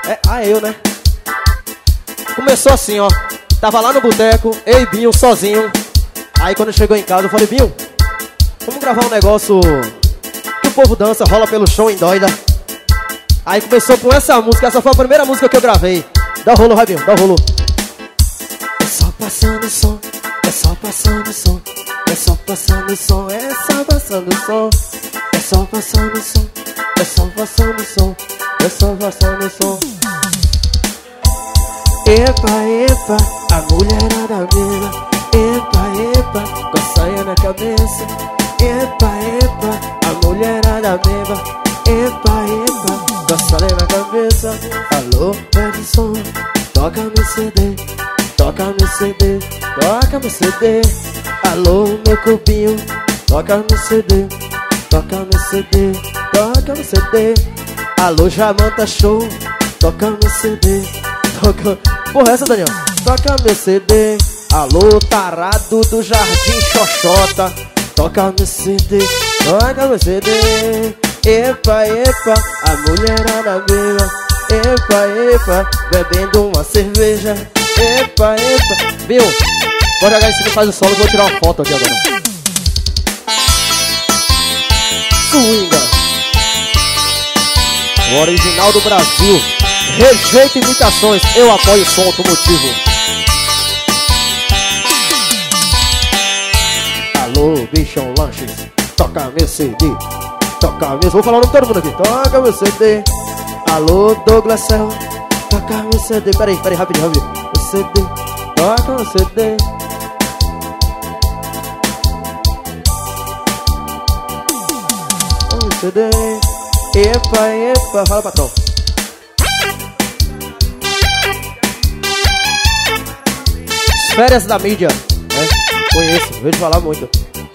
Eu, né? Começou assim, ó. Tava lá no boteco, eu e Binho sozinho. Aí quando chegou em casa eu falei, Binho, vamos gravar um negócio que o povo dança, rola pelo chão em doida. Aí começou com essa música, essa foi a primeira música que eu gravei. Dá o rolo, vai Binho, dá o rolo. É só passando som, é só passando som, é só passando som, é só passando som, é só passando som, é só passando som, é só passando som. Epa, epa, a mulherada mina. Epa, epa, com a saia na cabeça. Epa, epa, a mulherada beba. Epa, epa, com a saia na cabeça. Alô, pede som, toca meu CD, toca meu CD, toca meu CD. Alô, meu cubinho, toca meu CD, toca meu CD, toca meu CD. Alô, Jamanta Show, toca meu CD, toca... Porra, essa, Daniel? Toca meu CD. Alô, tarado do Jardim Xoxota, toca meu CD, toca meu CD. Epa, epa, a mulherada beba. Epa, epa, bebendo uma cerveja. Epa, epa. Viu? Pode jogar em cima e faz o solo, vou tirar uma foto aqui agora. Swinga, o original do Brasil. Rejeito imitações, eu apoio o som automotivo. Alô, Bichão Lanches, toca meu CD, toca meu... Vou falar o nome de todo mundo aqui. Toca meu CD. Alô, Douglas Cell, toca meu CD. Peraí, rapidinho. Meu CD, toca meu CD. Toca meu CD. Epa, epa, fala patrão. Férias da mídia, conheço, vejo falar muito.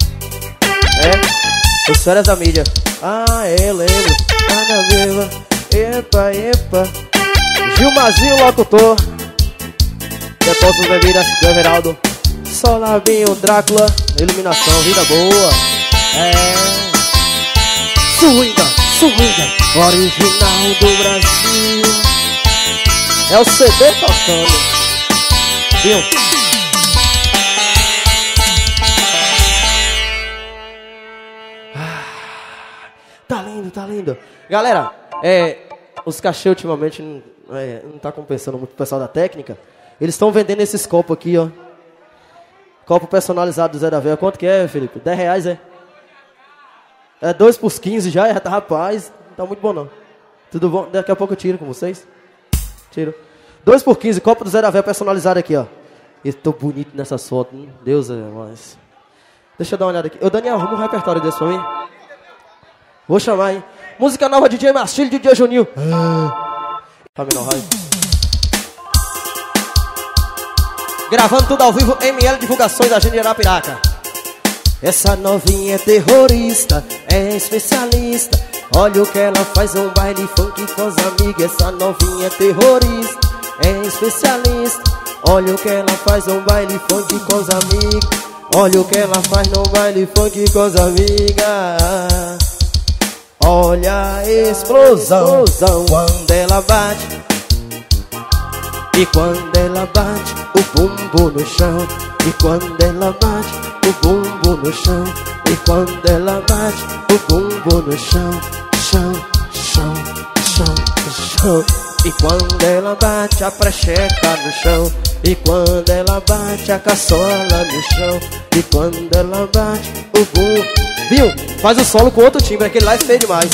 Os Férias da mídia. Lembro. Ana Viva. Epa, epa. Gilmazinho, locutor. Depósito bebidas do Everaldo. Solabinho, Drácula. Iluminação, vida boa. Swinga, original do Brasil. É o CD tocando. Viu? Tá lindo. Galera, os cachê ultimamente não tá compensando muito o pessoal da técnica. Eles estão vendendo esses copos aqui, ó. Copo personalizado do Zé da Veia. Quanto que é, Felipe? R$10, é? É 2 por 15 já, tá, rapaz. Não tá muito bom, não. Tudo bom? Daqui a pouco eu tiro com vocês. Tiro. 2 por 15, copo do Zé da Veia personalizado aqui, ó. Eu tô bonito nessa foto. Deus é mais. Deixa eu dar uma olhada aqui. Ô, Daniel, arruma um repertório desse pra mim. Vou chamar, hein? Música nova, DJ Marcílio, DJ Juninho. Gravando tudo ao vivo, ML Divulgações, Agente de Arapiraca. Essa novinha é terrorista, é especialista. Olha o que ela faz, um baile funk com as amigas. Essa novinha é terrorista, é especialista. Olha o que ela faz, um baile funk com os amigos. Olha o que ela faz no baile funk com as amigas. Olha a explosão quando ela bate. E quando ela bate, o bumbum no chão. E quando ela bate, o bumbum no chão. E quando ela bate, o bumbum no chão. Chão. E quando ela bate, a precheca no chão. E quando ela bate, a caçola no chão. E quando ela bate, o bumbum. Viu? Faz o solo com outro timbre, aquele lá é feio demais.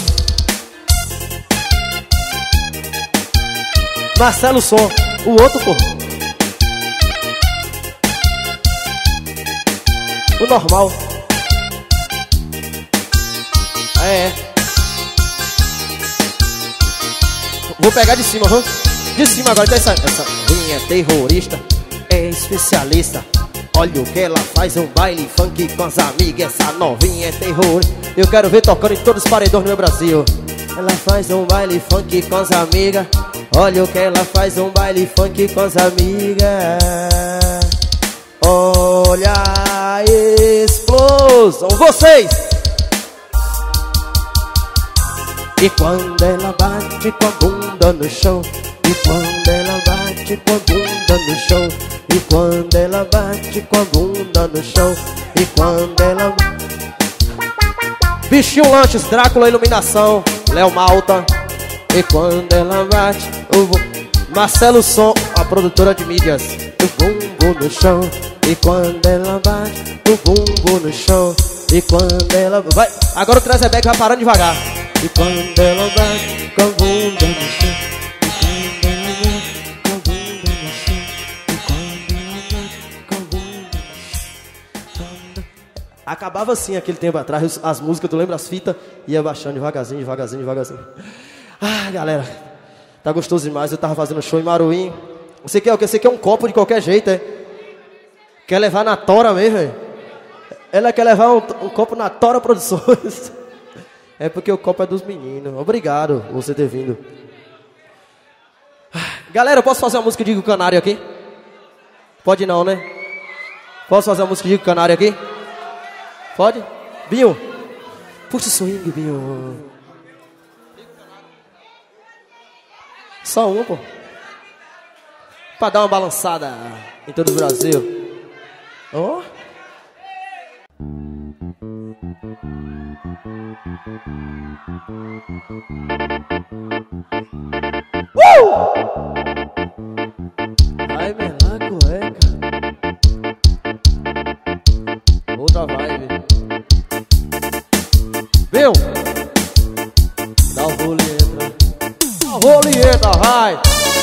Marcelo Som, o outro, pô. O normal. Vou pegar de cima, de cima agora. Então essa minha é terrorista, é especialista. Olha o que ela faz, um baile funk com as amigas. Essa novinha é terror. Eu quero ver tocando em todos os paredões do meu Brasil. Ela faz um baile funk com as amigas. Olha o que ela faz, um baile funk com as amigas. Olha a explosão. Vocês! E quando ela bate com a bunda no chão. E quando ela bate com a bunda no chão, e quando ela bate com a bunda no chão, e quando ela... Bichinho Lanches, Drácula Iluminação, Léo Malta. E quando ela bate, Marcelo Som, a produtora de mídias. O bumbum no chão. E quando ela bate, o bumbum no chão. E quando ela... Vai, agora o Trazebeck vai parando devagar. E quando ela bate com a bunda no chão. E quando ela bate com a bunda no chão. E quando ela bate com a bunda no chão. Acabava assim aquele tempo atrás, as músicas, tu lembra as fitas? Ia baixando devagarzinho, devagarzinho, devagarzinho. Ah, galera, tá gostoso demais. Eu tava fazendo show em Maruim. Você quer o quê? Você quer um copo de qualquer jeito, é? Quer levar na Tora mesmo, velho? Ela quer levar um copo na Tora Produções. É porque o copo é dos meninos. Obrigado por você ter vindo. Galera, eu posso fazer uma música de Digo Canário aqui? Pode não, né? Posso fazer uma música de Digo Canário aqui? Pode? Binho, puxa o swing, Binho. Só um, pô. Pra dar uma balançada em todo o Brasil. Ó. Oh. Vai, Melaco, cueca. Outra vibe. Viu? Dá o rolieta. Dá o rolieta, vai.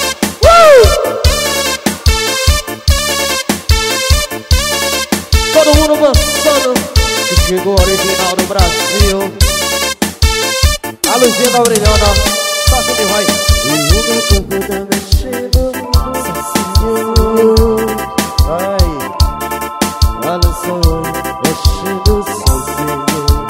Todo mundo dançando. Chegou original do Brasil. A luzinha tá brilhando, ó. Só assim que vai. E o meu corpo tá mexendo sozinho. Vai. Balançou, mexendo sozinho.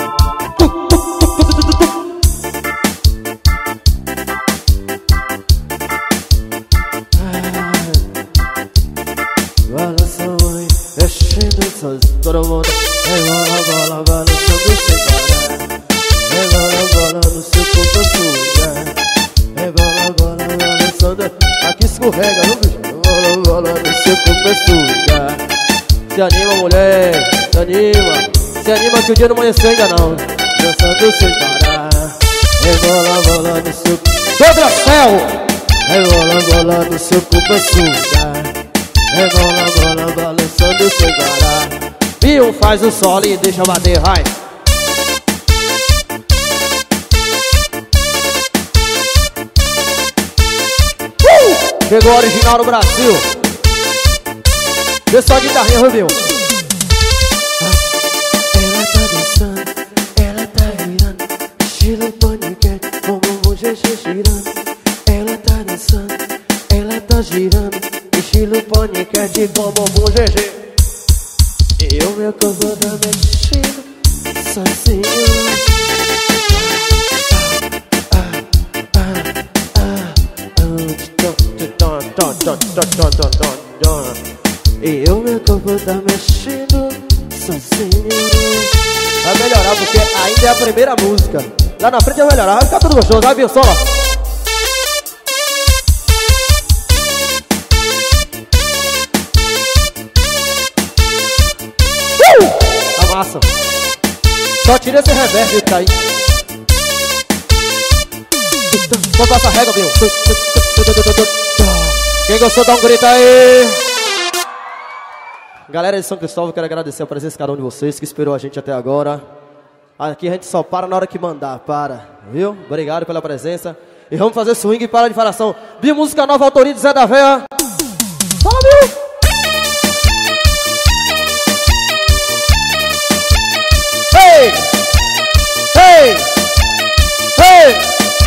Balançou, mexendo sozinho. Todo mundo. Rebola, bola, balançando sem parar. Rebola, bola no seu corpo suja. Rebola, bola, balançando. Aqui escorrega, viu, bicho? Rebola, bola no seu corpo suja. Se anima, mulher, se anima. Se anima que o dia não amanheceu ainda não. Dançando sem parar. Rebola, bola no seu Pedro Céu. Rebola, bola no seu corpo suja. Rebola, bola, balançando sem parar. Viu? Faz o solo e deixa bater, vai. Chegou o original no Brasil. Vê só a guitarrinha, Rubinho. Ela tá dançando, ela tá virando, estilo paniquete, com bumbum GG girando. Ela tá dançando, ela tá girando, estilo paniquete, com bumbum GG. E o meu corpo tá mexendo sozinho. E o meu corpo tá mexendo sozinho. Vai melhorar porque ainda é a primeira música. Lá na frente vai melhorar, vai ficar tudo gostoso. Vai vir o solo. Massa. Só tira esse reverb que tá aí. Vou passar a régua, viu? Quem gostou, dá um grito aí. Galera de São Cristóvão, quero agradecer a presença de cada um de vocês que esperou a gente até agora. Aqui a gente só para na hora que mandar, viu? Obrigado pela presença. E vamos fazer swing para de falação. Vi música nova, autoria de Zé da Véia. Fala, viu? Hey! Hey! Hey!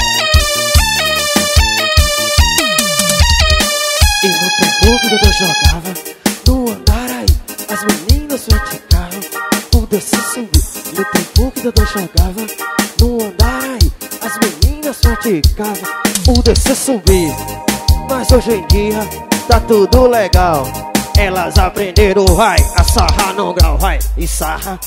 E no tempo que eu jogava no andar aí, as meninas praticavam o descer subir. No tempo que eu jogava no andar aí, as meninas praticavam o descer subir. Mas hoje em dia tá tudo legal. Elas aprenderam, vai, a sarrar no grau, vai, e sarra.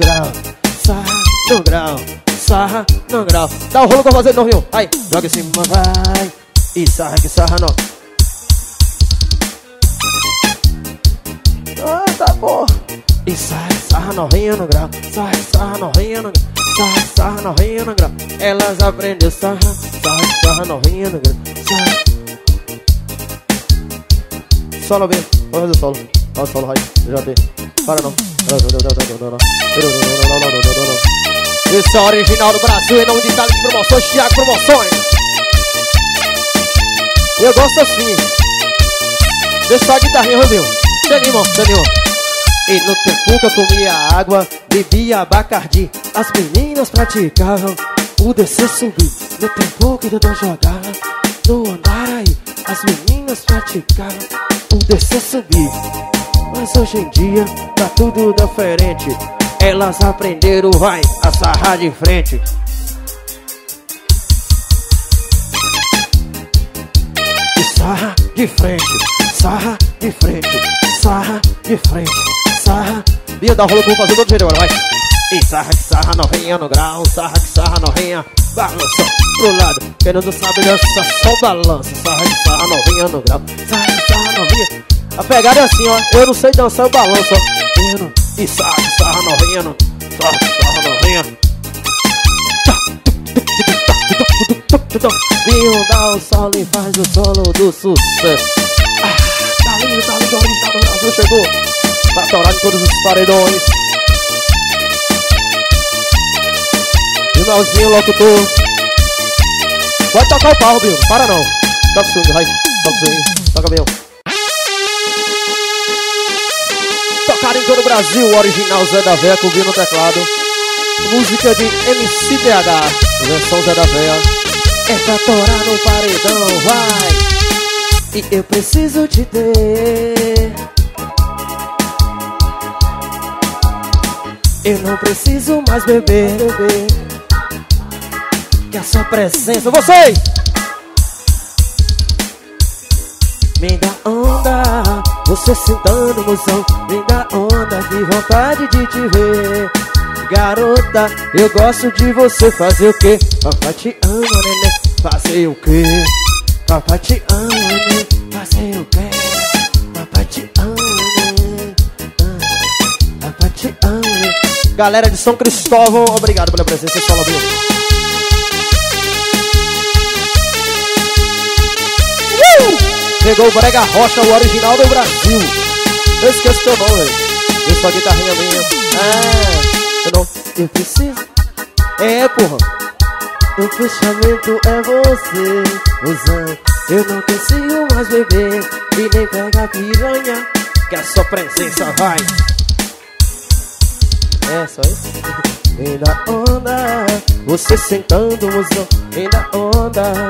grau, sarra no grau, sarra no grau. Dá o rolo que eu vou fazer de novo, viu? Aí, joga em cima, vai. E sarra que sarra no. Ah, tá bom. E sarra novinha no grau, sarra novinha no grau, sarra novinha no grau. Elas aprendem sarra novinha no grau, sarra. Solo bem, vamos fazer o solo. Olha o solo, vai, já tem. Para não. Esse é o original do Brasil, em nome de Itália de Promoções, Thiago Promoções. Eu gosto assim. Deixa só a guitarrinha, viu? Se anima, se anima. E no tempo que eu comia água, bebia Bacardi, as meninas praticavam o descer subir. No tempo que eu jogava no Andaraí, as meninas praticavam o descer subir. Mas hoje em dia tá tudo diferente. Elas aprenderam, vai, a sarrar de frente. E sarra de frente, sarra de frente, sarra de frente, sarra. Bia, dá o rolo que eu vou fazer do outro jeito agora, vai. E sarra que sarra novinha no grau, sarra que sarra novinha, balança pro lado. Quem não sabe dança, só balança. Sarra que sarra novinha no grau, sarra que sarra novinha. A pegada é assim, ó. Eu não sei dançar, eu balanço, ó. E sarra que sarra novinha no. Sarra que sarra novinha. Vinho dá o solo e faz o solo do sucesso. Tá lindo, tá lindo, onde está no Brasil chegou. Tá atorado em todos os paredões. Finalzinho, locutor. Pode tocar o pau, Binho, para não. Toca o swing, vai. Toca o swing, toca bem. Tocaram em todo o Brasil, o original Zé da Véia, com o Binho no teclado. Música de MCDH, versão Zé da Véia. É pra torar no paredão, vai. E eu preciso te ter. Eu não preciso mais beber, que a sua presença, vocês! Me dá onda, você sentando no som. Me dá onda, que vontade de te ver. Garota, eu gosto de você. Fazer o quê? Papai te ama, neném. Fazer o quê? Papai te ama, neném. Fazer o quê? Papai te ama, neném. Papai te ama, neném. Galera de São Cristóvão, obrigado pela presença. Fala bem. Pegou o Brega Rocha, o original do Brasil. Eu esqueço teu nome, velho. Vê só a guitarrinha minha. Eu preciso. É, porra. O fechamento é você, usando. Eu não consigo mais beber e nem pegar piranha, que a sua presença vai. É, só isso. Me dá onda, você sentando, mozão. Me dá onda.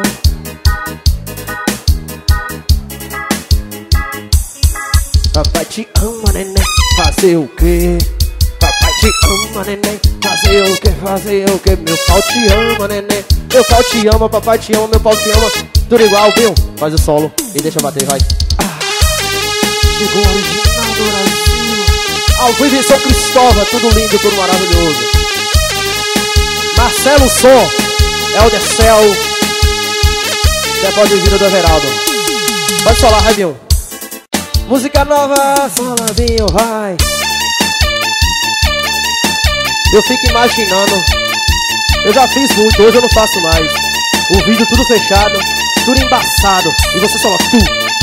Papai te ama, neném. Fazer o quê? Papai te ama, neném. Fazer o quê? Fazer o quê? Meu pau te ama, neném. Meu pau te ama, papai te ama, meu pau te ama. Tudo igual, viu? Faz o solo e deixa bater, vai. Chegou o original do Brasil. Ao vivo em São Cristóvão, tudo lindo, tudo maravilhoso. Marcelo Som, Eldercel, depois de vida do Everaldo. Pode solar, vai, viu? Música nova, soladinho, vai. Eu fico imaginando. Eu já fiz muito, hoje eu não faço mais. O vídeo tudo fechado, tudo embaçado. E você só tu.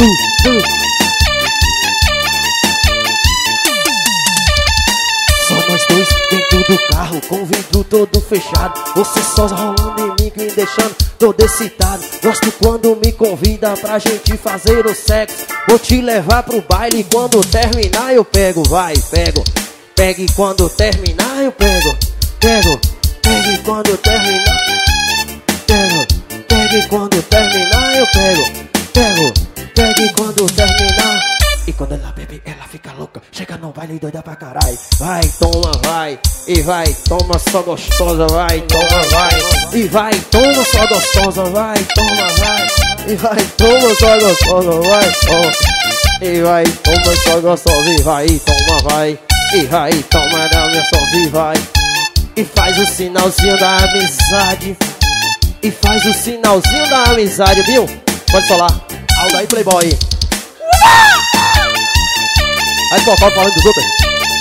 Só nós dois dentro do carro, com o vidro todo fechado. Você só rolando em mim, me deixando todo excitado. Gosto quando me convida pra gente fazer o sexo. Vou te levar pro baile, quando terminar eu pego. Vai, pego. Pegue quando terminar eu pego. Pego. Pegue quando terminar. Pego. Pegue quando terminar eu pego. Pego. Pegue quando terminar. E quando ela bebe, ela fica louca. Chega no baile doida pra caralho. Vai, toma, vai. E vai, toma só gostosa. Vai, toma, vai. E vai, toma só gostosa. Vai, toma, vai. E vai, toma só gostosa. Vai, toma. E vai, toma só gostosa. E vai, toma, vai. E vai, toma da minha sozinha e vai. E faz o sinalzinho da amizade. E faz o sinalzinho da amizade, viu? Pode solar. Aldair Playboy. Aí tocar falando dos outros.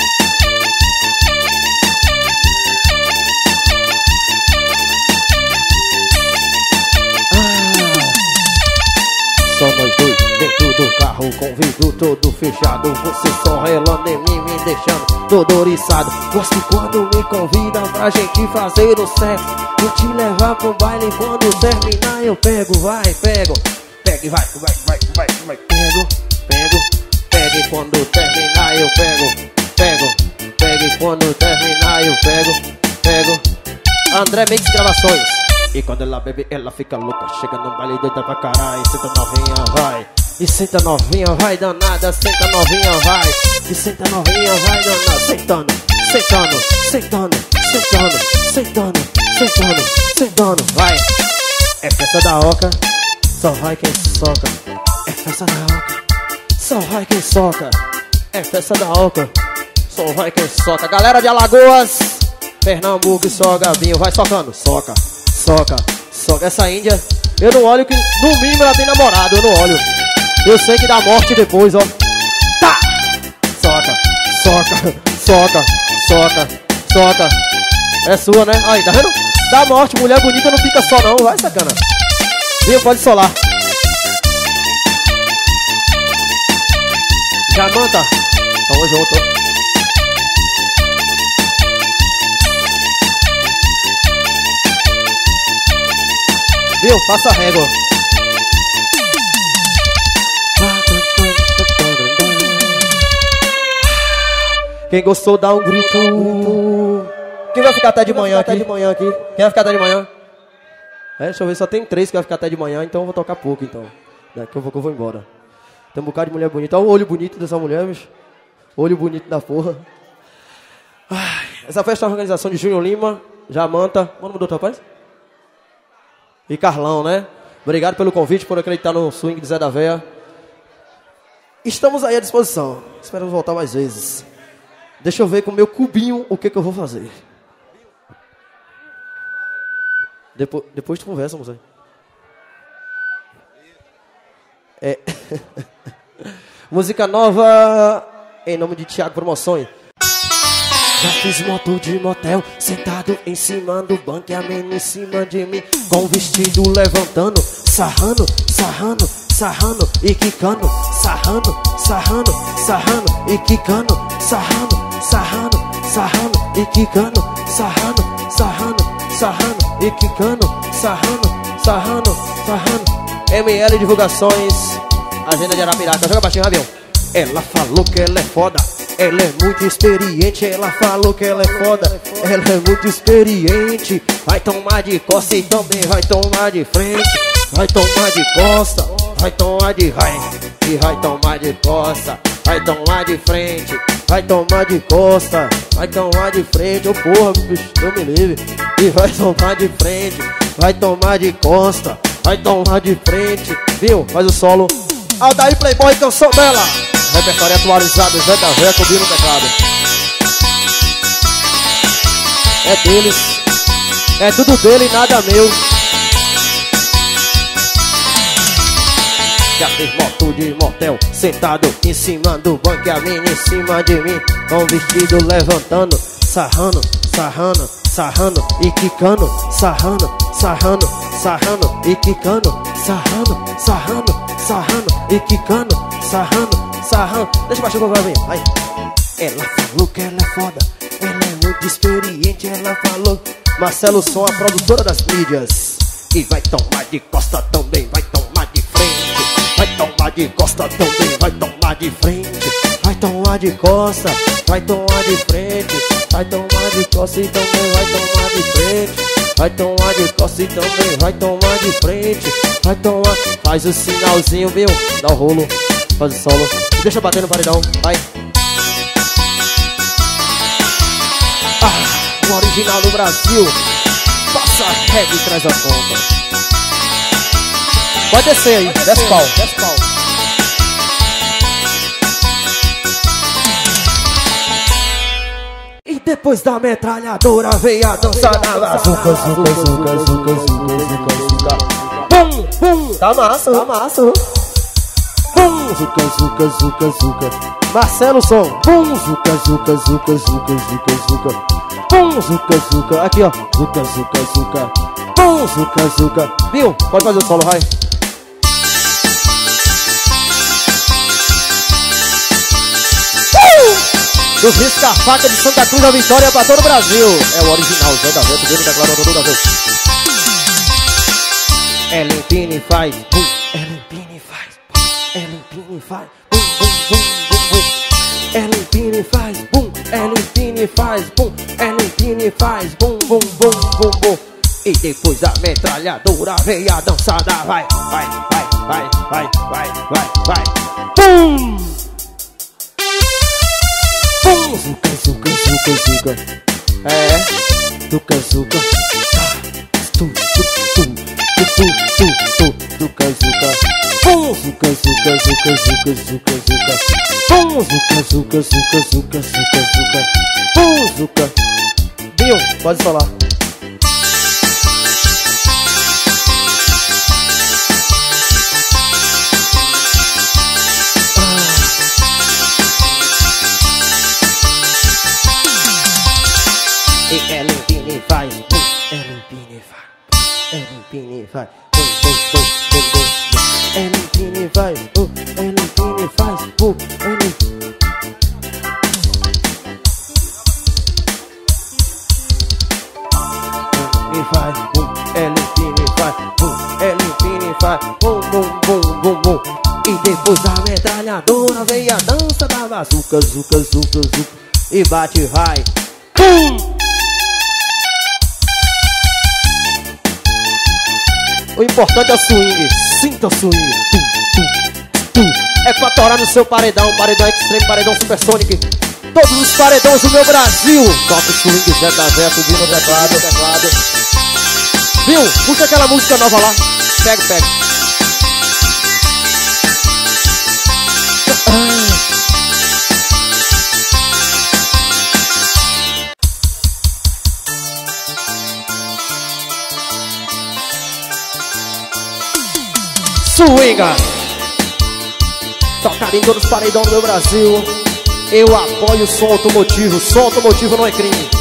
Só nós dois dentro do carro, com o vidro todo fechado. Você só relando em mim, me deixando todo oriçado. Gosto quando me convidam pra gente fazer o certo. Vou te levar pro baile, quando terminar eu pego, vai, pego. Pega e vai, pego. Pega e quando terminar eu pego. Pega e quando terminar eu pego. André Mix Gravações. E quando ela bebe, ela fica louca. Chega no baile doida pra caralho. Senta novinha, vai. E senta novinha, vai danada. Senta novinha, vai. E senta novinha, vai danada. Sentando, vai. É festa da oca, só vai quem soca. É festa da oca, só vai quem soca. É festa da oca, só vai quem soca. Galera de Alagoas, Pernambuco e só Gabinho, vai socando. Soca. Essa índia, eu não olho que no mínimo ela tem namorado, eu não olho. Eu sei que dá morte depois, ó. Tá! Soca. É sua, né? Aí, tá vendo? Dá morte, mulher bonita não fica só não, vai sacana. Viu? Pode solar. Jamanta, tamo junto. Viu? Passa a régua. Quem gostou dá um grito. Quem vai ficar até de manhã aqui? Quem vai ficar até de manhã? Deixa eu ver, só tem 3 que vai ficar até de manhã, então eu vou tocar pouco, então. Daqui a pouco eu vou embora. Tem um bocado de mulher bonita. Olha o olho bonito dessa mulher, bicho. Olho bonito da porra. Essa festa é uma organização de Júnior Lima, Jamanta. Mano, mudou, rapaz? E Carlão, né? Obrigado pelo convite, por acreditar no swing de Zé da Véia. Estamos aí à disposição. Esperamos voltar mais vezes. Deixa eu ver com o meu cubinho o que eu vou fazer. Depois tu conversa, moça. Música nova em nome de Thiago Promoções. Já fiz moto de motel, sentado em cima do banco e a menina em cima de mim, com o vestido levantando, sarrando e quicando, sarrando e quicando, sarrando e quicando, sarrando e quicando, sarrando. ML Divulgações, agenda de Arapiraca. Joga baixinho, Rabião. Ela falou que ela é foda, ela é muito experiente. Ela falou que ela é foda, ela é muito experiente. Vai tomar de costa e também vai tomar de frente. Vai tomar de costa, vai tomar de e vai tomar de costa. Vai tomar de frente, vai tomar de costa, vai tomar de frente. Ô porra, bicho, eu me livre. E vai tomar de frente, vai tomar de costa, vai tomar de frente. Viu? Faz o solo. Aldair Playboy, canção dela. Repertório atualizado, Zé da Véia, cobrindo o teclado. É deles, é tudo dele e nada meu. Já fiz moto de motel, sentado em cima do banco e a mina em cima de mim, com o vestido levantando, sarrando e quicando, sarrando e quicando, sarrando e quicando, sarrando. Deixa baixar o gravei, vai. Ela falou que ela é foda, ela é muito experiente. Ela falou. Marcelo Som, a produtora das mídias. E vai tomar de costa também, vai tomar de frente. Vai tomar de costa também, vai tomar de frente. Vai tomar de costa, vai tomar de frente. Vai tomar de costa e também vai tomar de frente. Vai tomar de costa e também vai tomar de frente. Vai tomar, faz o sinalzinho, viu? Dá o rolo, faz o solo. Deixa eu bater no paredão, vai. O original do Brasil. Passa a régua e traz a conta. Pode descer aí, desce pau. depois da metralhadora veio a dança da bazuca. Zuca, zuca, zuca, zuca, zuca, zuca. Bum, bum, tá massa, tá massa. Bum, zuca, zuca, zuca, zuca. Marcelo Som. Bum, zuca, zuca, zuca, zuca, zuca, zuca. Bum, zuca, zuca. Aqui ó, zuca, zuca, zuca. Bum, zuca, zuca. Viu? Pode fazer o solo, vai. Dos risca-faca de Santa Cruz da Vitória pra todo o Brasil. É o original, Zé da Veta, Deus declarou todo da vez. Ellen Pini faz, bum. Ellen Pini faz, Ellen Pini faz, bum, bum, bum, bum, bum. Ellen Pini faz, bum. Ellen Pini faz, bum. Ellen Pini faz, bum, bum, bum, bum, bum. E depois a metralhadora veio a dançada. Vai, vai, vai, vai, vai, vai, vai, vai. Bum! Zuca, zuca, zuca, zuca. É. Zuca, zuca. Tu, tu, tu, tu, tu, tu, tu. Zuca, zuca. Zuca, zuca, zuca, zuca, zuca, zuca. Zuca, zuca, zuca, zuca, zuca, zuca. Zuca. Binho, pode falar. E Ellen Pini faz, bum, Ellen Pini faz, Ellen Pini faz, bum, bum, bum, bum, bum. Ellen Pini faz, bum, Ellen Pini faz, bum, Ellen Pini faz, bum, Ellen Pini faz, bum, Ellen Pini faz, bum, bum, bum, bum, bum. E depois da metralhadora veio a dança da bazuca, zuca, zuca, zuca. E bate vai, bum. O importante é o swing, sinta o swing. Tum, tum, tum. É pra torar no seu paredão, paredão extreme, paredão supersonic. Todos os paredões do meu Brasil. Toca o swing, Zé da Veta, subindo no teclado, teclado. Viu? Puxa aquela música nova lá. Pega, pega. Swinga! Tocado em todos os paredões do meu Brasil. Eu apoio o som automotivo. Som automotivo não é crime.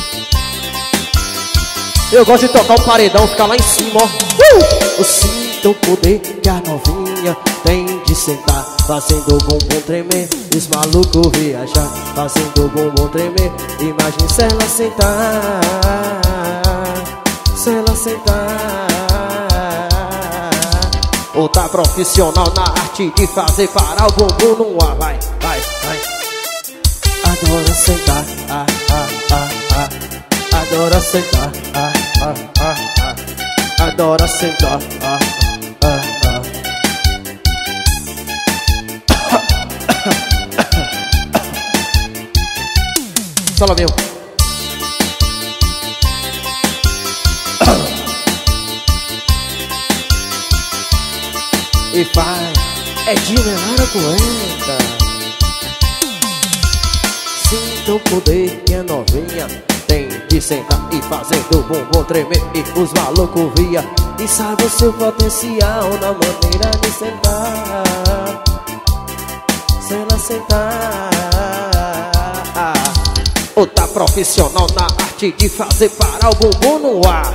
Eu gosto de tocar o paredão, ficar lá em cima, ó. Eu sinto o poder que a novinha tem de sentar, fazendo o bumbum tremer. E os malucos viajar, fazendo o bumbum tremer. Imagine se ela sentar, se ela sentar. Outra profissional na arte de fazer parar o bumbum no ar. Vai, vai, vai. Adora sentar, ah, ah, ah, ah. Adora sentar, ah, ah, ah, ah. Adora sentar, ah, ah, ah. Fala, meu. E vai, é de menor cuenta. Sinta o poder que a novinha tem de sentar e fazendo o bumbum tremer. E os malucos via e sabe o seu potencial na maneira de sentar. Se ela sentar. Outra profissional na arte de fazer parar o bumbum no ar.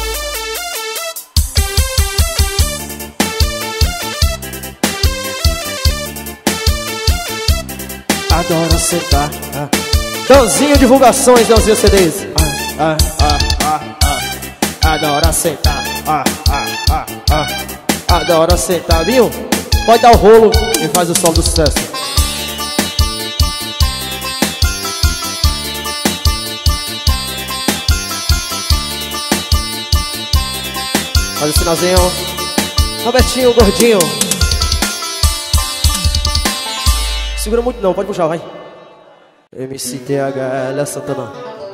Adora sentar, ah. Dãozinho divulgações, Dãozinho CDs. Ah, ah, ah, ah, ah. Adora sentar, ah, ah, ah, ah. Adora sentar, viu? Pode dar o rolo e faz o som do sucesso. Faz o sinalzinho. Robertinho, gordinho. Segura muito não, pode puxar, vai. MCTHL Santana.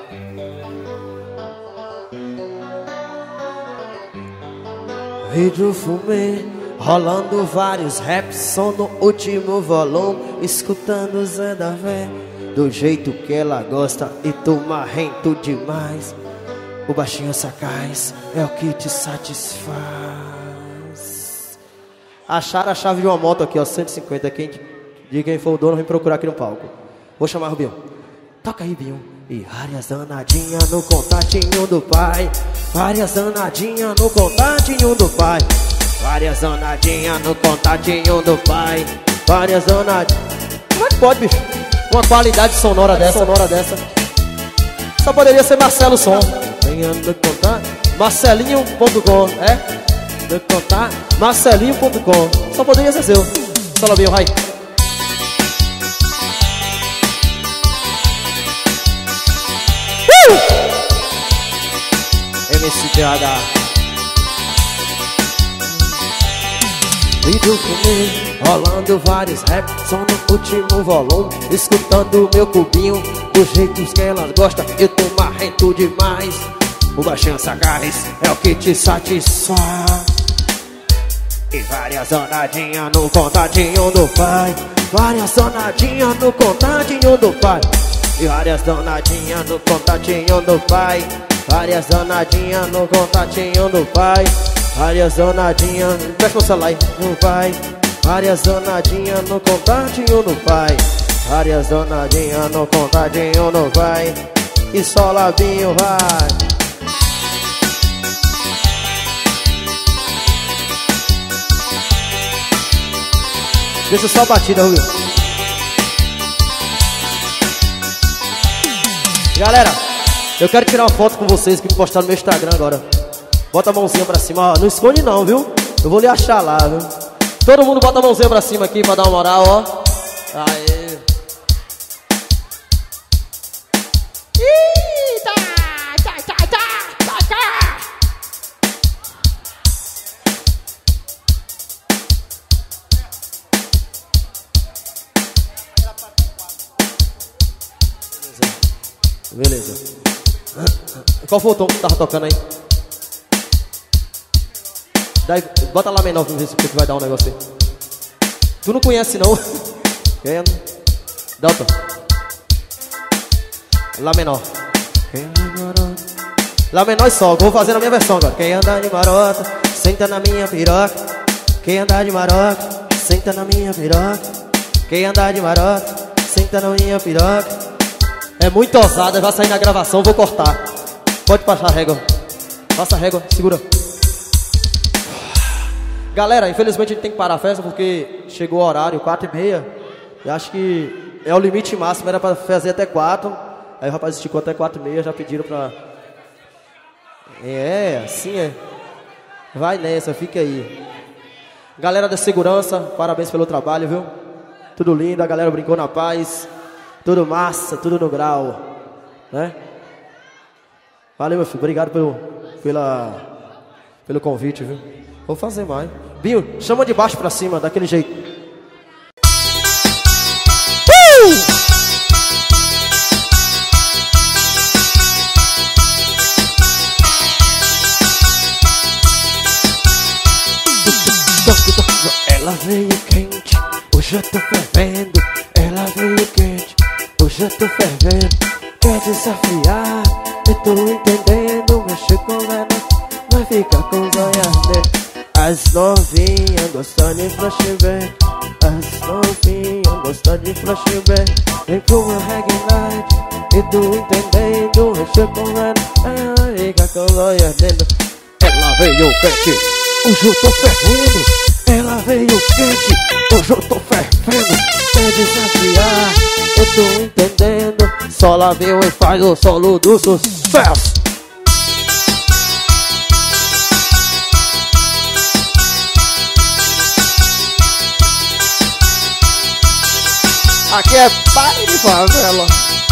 Vídeo fumê, rolando vários raps, som no último volume, escutando Zé da Vé. do jeito que ela gosta e tu marrento demais. O baixinho sagaz é o que te satisfaz. Acharam a chave de uma moto aqui, ó, 150. De quem for o dono, vem procurar aqui no palco. Vou chamar o Rubinho. Toca aí, Binho. E várias danadinhas no contatinho do pai. Várias danadinhas no contatinho do pai. Várias danadinhas no contatinho do pai. Várias danadinhas. Como é que pode, bicho? Uma qualidade sonora dessa. Só poderia ser Marcelo Som. No contato Marcelinho.com. No contato Marcelinho.com. Só poderia ser seu. Solobinho, vai. MCDH. Vídeo comigo, rolando vários rap, som no último volume, escutando meu cubinho, do jeito que elas gostam, eu tô marrento demais. O baixinho sagaz é o que te satisfaz. E várias danadinhas no contatinho do pai. Várias danadinhas no contatinho do pai. E várias danadinhas no contatinho do pai. Várias danadinhas no contatinho do pai. Várias danadinhas, presta o celular aí, no pai. Várias danadinhas no contatinho do pai. Várias danadinhas no contatinho do pai. E só Lavinho vai. Deixa só a batida, Rubinho. Galera, eu quero tirar uma foto com vocês que me postaram no meu Instagram agora. Bota a mãozinha pra cima, ó. Não esconde não, viu? Eu vou lhe achar lá, viu? Todo mundo bota a mãozinha pra cima aqui pra dar uma moral, ó. Aê. Beleza. Qual foi o tom que tava tocando aí? Daí, bota lá menor pra ver se vai dar um negócio aí. Tu não conhece não? Quem? Dá o tom. Lá menor. Lá menor e sol. Vou fazer na minha versão agora. Quem anda de marota, senta na minha piroca. Quem anda de marota, senta na minha piroca. Quem anda de marota, senta na minha piroca. É muito ousada, vai sair na gravação, vou cortar. Pode passar a régua. Passa a régua, segura. Galera, infelizmente a gente tem que parar a festa porque chegou o horário, 4h30. E acho que é o limite máximo, era pra fazer até 4. Aí o rapaz esticou até 4h30, já pediram pra... É, assim é. Vai nessa, fica aí. Galera da segurança, parabéns pelo trabalho, viu? Tudo lindo, a galera brincou na paz. Tudo massa, tudo no grau, né? Valeu, meu filho, obrigado pelo convite, viu? Vou fazer mais. Binho, chama de baixo pra cima, daquele jeito. Ela veio quente, hoje eu tô fervendo. Ela veio quente, hoje eu tô fervendo. Quer desafiar, eu tô entendendo. Mexer com ela, vai ficar com os olhos dele. As novinhas gostam de flashback. As novinhas gostam de flashback. Vem pro meu reggae night, e tô entendendo. Mexer com ela, vai ficar com os olhos dele. Ela veio quente, hoje eu tô fervendo. Ela veio quente, hoje eu tô fervendo. Quer desafiar, eu tô entendendo. Só lá veio e faz o solo do sucesso. Aqui é baile de favela.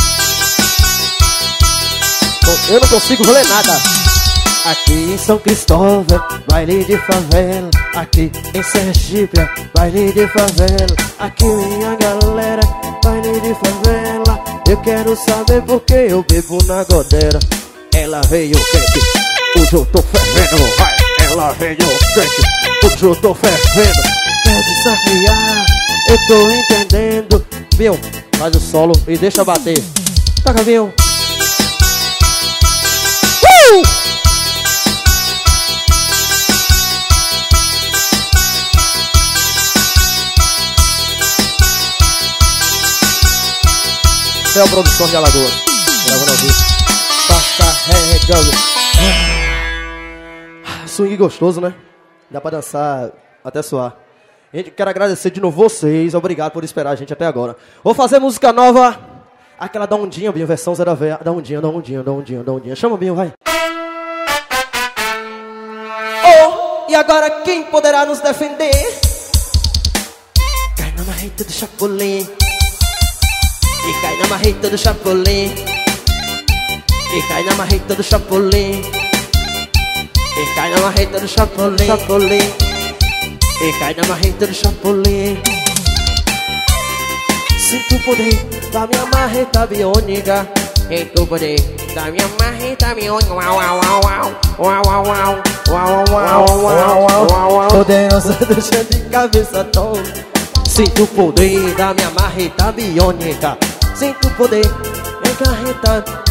Eu não consigo ler nada. Aqui em São Cristóvão, baile de favela. Aqui em Sergipe, baile de favela. Aqui minha galera, baile de favela. Eu quero saber por que eu bebo na godeira. Ela veio quente, hoje eu tô fervendo. Vai, ela veio quente, hoje eu tô fervendo. Quer desafiar, eu tô entendendo. Meu, Faz o solo e deixa bater. Toca, Vinho. É a produção de Alagoas. Gravando ao vivo. Tá carregando. Swing gostoso, né? Dá pra dançar até suar. Gente, quero agradecer de novo vocês. Obrigado por esperar a gente até agora. Vou fazer música nova. Aquela da ondinha, Binho. Versão Zé da Véia. Da ondinha, da ondinha, da ondinha, da ondinha. Chama, Binho, vai. Oh, e agora quem poderá nos defender? Cai na marreta do Chapolin. E cai na marreta do Chapolin. E cai na marreta do Chapolin. E cai na marreta do Chapolin. Chapolin. E cai na marreta do Chapolin. Sinto o poder da minha marreta biônica. Sinto o poder da minha marreta biônica. Uau, uau, uau, uau, uau, uau, uau, uau, uau, uau. Poderosa deixa de cabeça tonta. Sinto o poder da minha marreta biônica. Sinto o poder encarretado.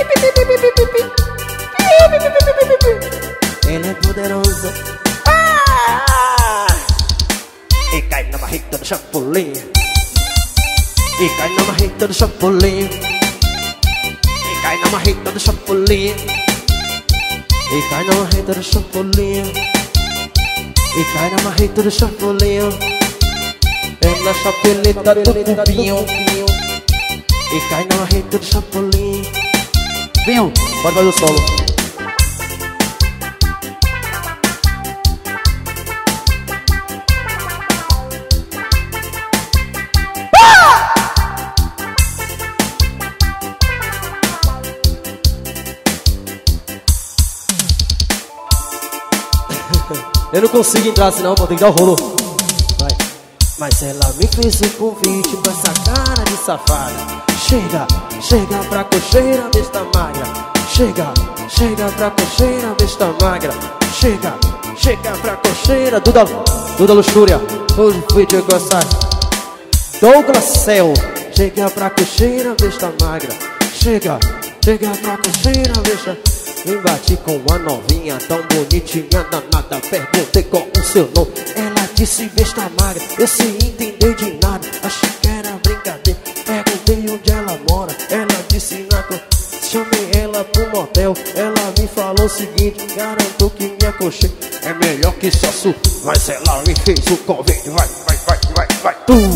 Ela é poderosa. E cai na marreta do Chapolin. E cai na marreta do Chapolin. E cai na marreta do Chapolin. E cai na marreta do Chapolin. E cai na marreta do Chapolin. É na chapeleta do cupinho. E cai na marreta do Chapolin. Vinho, pode fazer o solo. Eu não consigo entrar assim não, pô, tem que dar o rolo. Vai. Mas ela me fez um convite com essa cara de safada. Chega, chega pra cocheira, besta magra. Chega, chega pra cocheira, besta magra. Chega, chega pra cocheira. Duda Luxúria. Hoje fui de gostar. Douglas Céu. Chega pra cocheira, besta magra. Chega, chega pra cocheira, besta. Me bati com uma novinha tão bonitinha, danada. Perguntei qual o seu nome. Ela disse besta magra. Eu sem entender de nada. Achei que era brincadeira. Perguntei onde ela mora. Ela disse na chamei ela pro motel. Ela me falou o seguinte: garanto que me acochei. É melhor que sócio. Mas ela me fez o convite. Vai, vai, vai, vai, vai.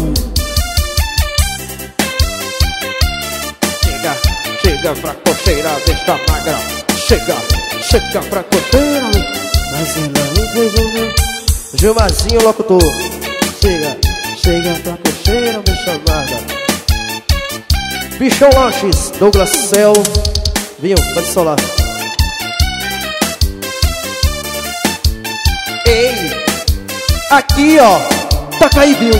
Chega, chega pra cocheira, besta magra. Chega, chega pra cocheira. Mas ela me fez o meu. Gilmarzinho locutor. Chega, chega pra cocheira, besta magra. Bichão Lanches, Douglas Céu. Vinho, pode solar. Ei, aqui ó, toca aí, Vinho.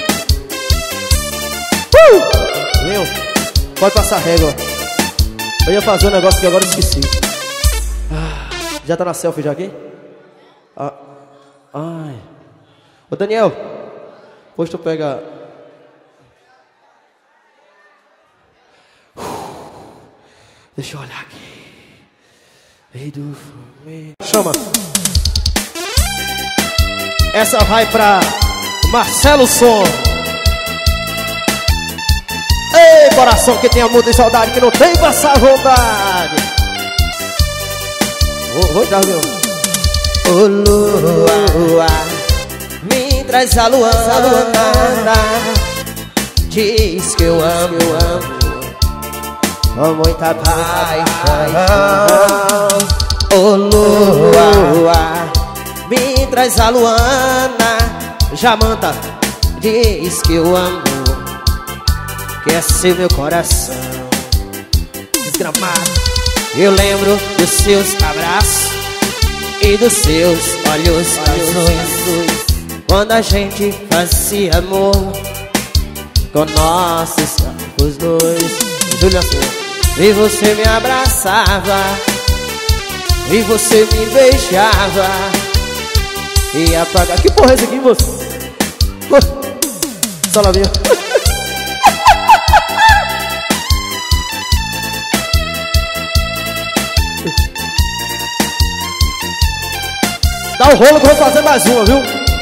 Vinho, pode passar a régua. Eu ia fazer um negócio que agora eu esqueci. Já tá na selfie já aqui? Ai. Ô Daniel, depois tu pega. Deixa eu olhar aqui. Chama. Essa vai pra Marcelo Som. Ei, coração que tem amor e saudade, que não tem passar vontade. Vou dar meu. Ô lua, me traz a Luana. Diz que eu amo, com muita paixão. Ô lua, me traz a Luana. Jamanta, diz que eu amo, quer ser meu coração. Desgramado, eu lembro dos seus abraços e dos seus olhos azuis, quando a gente fazia amor com nossos corpos dois. E você me abraçava, e você me beijava, e apaga. Que porra é esse aqui, moço? Só lá, minha. Dá o rolo que eu vou fazer mais uma, viu?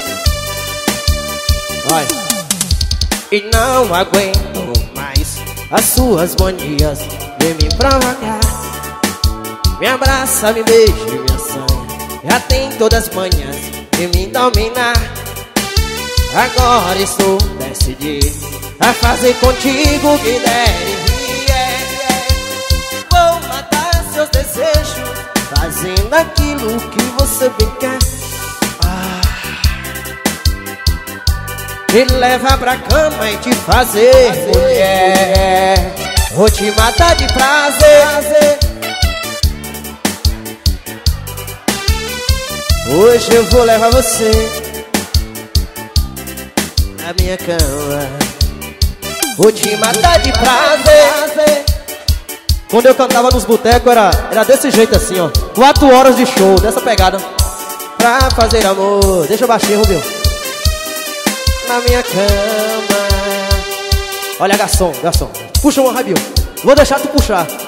Vai. E não aguento mais as suas manias de me provocar. Me abraça, me beija e me assanha. Já tem todas as manhas de me dominar. Agora estou decidido a fazer contigo o que der e vier. Vou matar seus desejos, fazendo aquilo que você bem quer. Te levar pra cama e te fazer mulher. Vou te matar de prazer. Hoje eu vou levar você na minha cama. Vou te matar de prazer. Quando eu cantava nos botecos era desse jeito assim, ó. 4 horas de show, dessa pegada. Pra fazer amor. Deixa eu baixinho, Rubinho. Na minha cama. Olha, garçom, garçom. Puxa uma, Rabinho. Vou deixar tu puxar.